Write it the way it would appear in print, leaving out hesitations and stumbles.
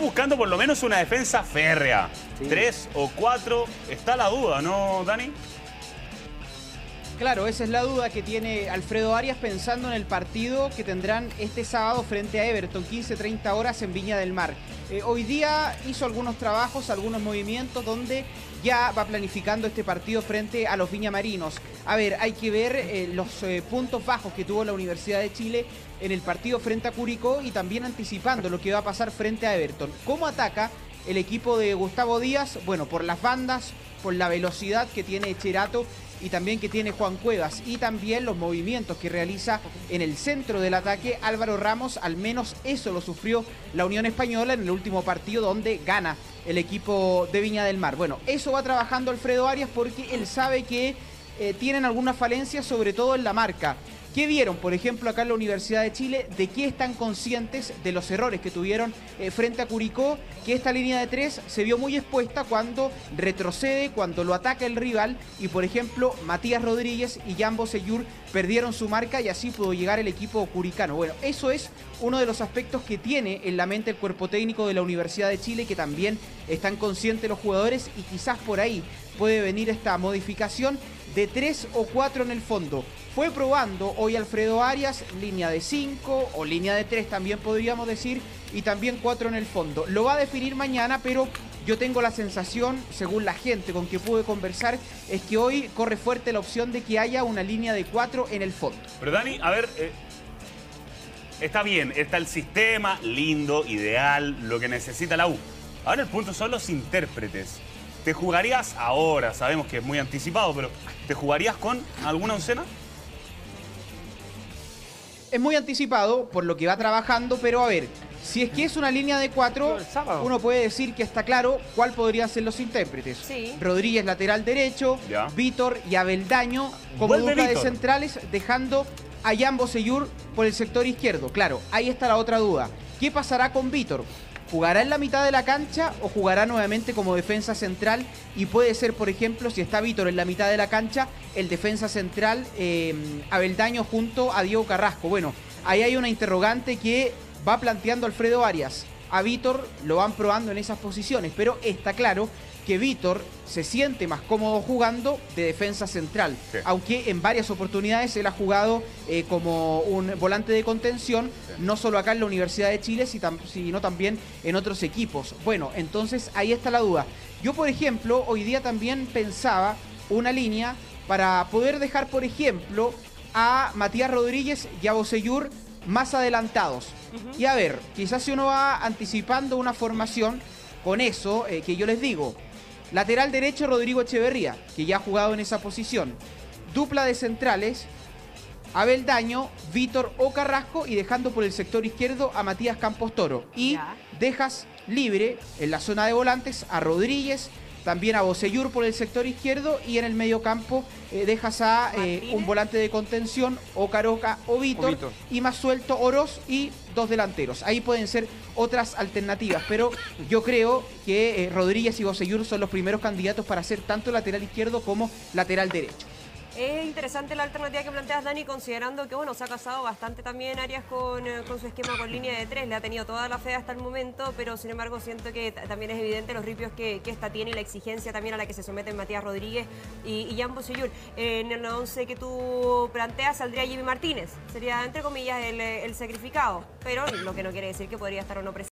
buscando por lo menos una defensa férrea. Sí. 3 o 4, está la duda, ¿no, Dani? Claro, esa es la duda que tiene Alfredo Arias pensando en el partido que tendrán este sábado frente a Everton, 15:30 horas en Viña del Mar. Hoy día hizo algunos trabajos, algunos movimientos donde ya va planificando este partido frente a los viñamarinos. A ver, hay que ver los puntos bajos que tuvo la Universidad de Chile en el partido frente a Curicó y también anticipando lo que va a pasar frente a Everton. ¿Cómo ataca el equipo de Gustavo Díaz? Bueno, por las bandas, por la velocidad que tiene Cherato y también que tiene Juan Cuevas, y también los movimientos que realiza en el centro del ataque Álvaro Ramos. Al menos eso lo sufrió la Unión Española en el último partido donde gana el equipo de Viña del Mar. Bueno, eso va trabajando Alfredo Arias porque él sabe que tienen algunas falencias, sobre todo en la marca. ¿Qué vieron, por ejemplo, acá en la Universidad de Chile? ¿De qué están conscientes de los errores que tuvieron frente a Curicó? Que esta línea de 3 se vio muy expuesta cuando retrocede, cuando lo ataca el rival. Y, por ejemplo, Matías Rodríguez y Jan Bosellur perdieron su marca y así pudo llegar el equipo curicano. Bueno, eso es uno de los aspectos que tiene en la mente el cuerpo técnico de la Universidad de Chile, que también están conscientes los jugadores, y quizás por ahí puede venir esta modificación de 3 o 4 en el fondo. Fue probando hoy Alfredo Arias línea de 5 o línea de 3 también podríamos decir, y también 4 en el fondo. Lo va a definir mañana, pero yo tengo la sensación, según la gente con que pude conversar, es que hoy corre fuerte la opción de que haya una línea de 4 en el fondo. Pero Dani, a ver, está bien, está el sistema, lindo, ideal, lo que necesita la U. Ahora el punto son los intérpretes. ¿Te jugarías ahora? Sabemos que es muy anticipado, pero ¿te jugarías con alguna oncena? Es muy anticipado por lo que va trabajando, pero a ver, si es que es una línea de 4, uno puede decir que está claro cuál podrían ser los intérpretes. Sí. Rodríguez lateral derecho, Ya. Vítor y Abeldaño como Vuelve dupla de Vítor. centrales, dejando a Jan Bosellur por el sector izquierdo. Claro, ahí está la otra duda. ¿Qué pasará con Vítor? ¿Jugará en la mitad de la cancha o jugará nuevamente como defensa central? Y puede ser, por ejemplo, si está Vítor en la mitad de la cancha, el defensa central Abeldaño junto a Diego Carrasco. Bueno, ahí hay una interrogante que va planteando Alfredo Arias. A Vítor lo van probando en esas posiciones, pero está claro que Vítor se siente más cómodo jugando de defensa central, sí, aunque en varias oportunidades él ha jugado como un volante de contención, sí, no solo acá en la Universidad de Chile, sino también en otros equipos. Bueno, entonces ahí está la duda. Yo, por ejemplo, hoy día también pensaba una línea para poder dejar, por ejemplo, a Matías Rodríguez y a Bosellur más adelantados. Y a ver, quizás si uno va anticipando una formación con eso, que yo les digo, lateral derecho Rodrigo Echeverría, que ya ha jugado en esa posición. Dupla de centrales, Abeldaño, Vítor o Carrasco, y dejando por el sector izquierdo a Matías Campos Toro. Y Ya. dejas libre en la zona de volantes a Rodríguez, también a Bosellur por el sector izquierdo, y en el medio campo dejas a un volante de contención, o Caroca o Vítor, y más suelto Oroz y dos delanteros. Ahí pueden ser otras alternativas, pero yo creo que Rodríguez y Bosellur son los primeros candidatos para ser tanto lateral izquierdo como lateral derecho. Es interesante la alternativa que planteas, Dani, considerando que, bueno, se ha casado bastante también Arias con su esquema con línea de 3. Le ha tenido toda la fe hasta el momento, pero sin embargo siento que también es evidente los ripios que esta tiene y la exigencia también a la que se someten Matías Rodríguez y Jan Bosellur. En el 11 que tú planteas saldría Jimmy Martínez. Sería, entre comillas, el sacrificado, pero lo que no quiere decir que podría estar o no presente.